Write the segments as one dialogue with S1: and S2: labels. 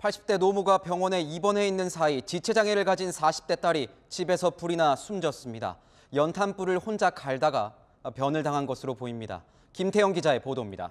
S1: 80대 노모가 병원에 입원해 있는 사이 지체장애를 가진 40대 딸이 집에서 불이 나 숨졌습니다. 연탄불을 혼자 갈다가 변을 당한 것으로 보입니다. 김태영 기자의 보도입니다.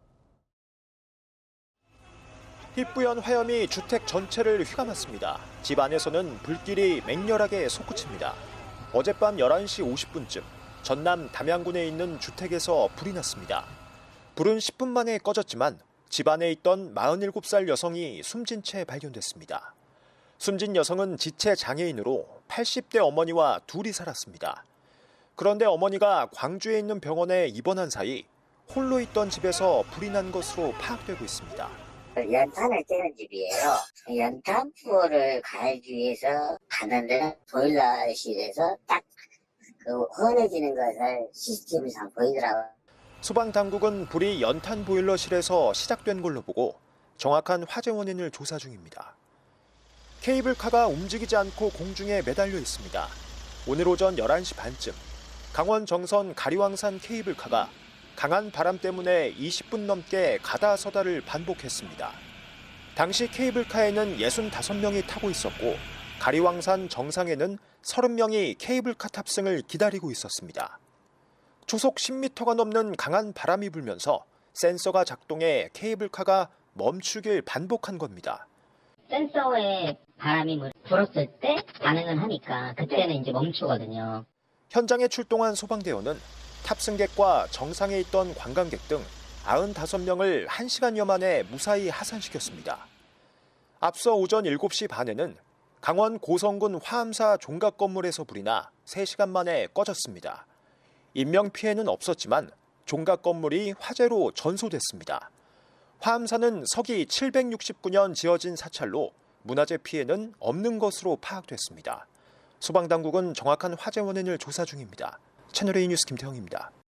S2: 희뿌연 화염이 주택 전체를 휘감았습니다. 집 안에서는 불길이 맹렬하게 솟구칩니다. 어젯밤 11시 50분쯤 전남 담양군에 있는 주택에서 불이 났습니다. 불은 10분 만에 꺼졌지만 집 안에 있던 47살 여성이 숨진 채 발견됐습니다. 숨진 여성은 지체 장애인으로 80대 어머니와 둘이 살았습니다. 그런데 어머니가 광주에 있는 병원에 입원한 사이 홀로 있던 집에서 불이 난 것으로 파악되고 있습니다.
S3: 연탄을 떼는 집이에요. 연탄불을 갈기 위해서 갔는데 보일러실에서 딱 헌해지는 것을 CCTV상 보이더라고요.
S2: 소방당국은 불이 연탄 보일러실에서 시작된 걸로 보고 정확한 화재 원인을 조사 중입니다. 케이블카가 움직이지 않고 공중에 매달려 있습니다. 오늘 오전 11시 반쯤 강원 정선 가리왕산 케이블카가 강한 바람 때문에 20분 넘게 가다 서다를 반복했습니다. 당시 케이블카에는 65명이 타고 있었고 가리왕산 정상에는 30명이 케이블카 탑승을 기다리고 있었습니다. 초속 10m가 넘는 강한 바람이 불면서 센서가 작동해 케이블카가 멈추길 반복한 겁니다.
S3: 센서에 바람이 불었을 때 반응을 하니까 그때는 이제 멈추거든요.
S2: 현장에 출동한 소방대원은 탑승객과 정상에 있던 관광객 등 95명을 1시간여 만에 무사히 하산시켰습니다. 앞서 오전 7시 반에는 강원 고성군 화암사 종각 건물에서 불이 나 3시간 만에 꺼졌습니다. 인명피해는 없었지만 종각 건물이 화재로 전소됐습니다. 화암사는 서기 769년 지어진 사찰로 문화재 피해는 없는 것으로 파악됐습니다. 소방당국은 정확한 화재 원인을 조사 중입니다. 채널A 뉴스 김태형입니다.